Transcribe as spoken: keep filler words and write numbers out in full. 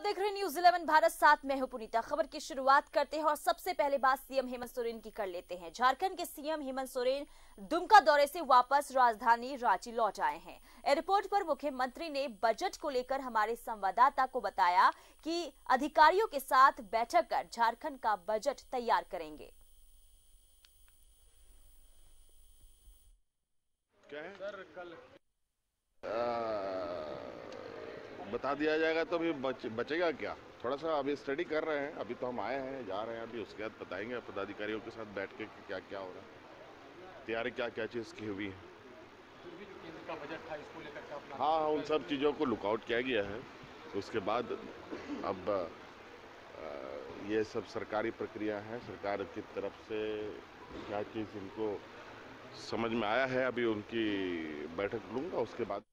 देख रहे हैं न्यूज इलेवन भारत, साथ में हूं पुनीता। खबर की शुरुआत करते हैं और सबसे पहले बात सीएम हेमंत सोरेन की कर लेते हैं। झारखंड के सीएम हेमंत सोरेन दुमका दौरे से वापस राजधानी रांची लौट आए हैं। एयरपोर्ट पर मुख्यमंत्री ने बजट को लेकर हमारे संवाददाता को बताया कि अधिकारियों के साथ बैठक कर झारखंड का बजट तैयार करेंगे। क्या है? सर, कल बता दिया जाएगा तो अभी बच, बचेगा क्या? थोड़ा सा अभी स्टडी कर रहे हैं। अभी तो हम आए हैं, जा रहे हैं, अभी उसके बाद बताएंगे पदाधिकारियों के साथ बैठ के क्या क्या हो रहा है, तैयारी क्या क्या चीज़ की हुई है। केंद्र का बजट था, इसको लेकर क्या प्लान? हाँ, उन सब चीज़ों को लुकआउट किया गया है। उसके बाद अब ये सब सरकारी प्रक्रिया है, सरकार की तरफ से क्या चीज़ इनको समझ में आया है, अभी उनकी बैठक लूँगा उसके बाद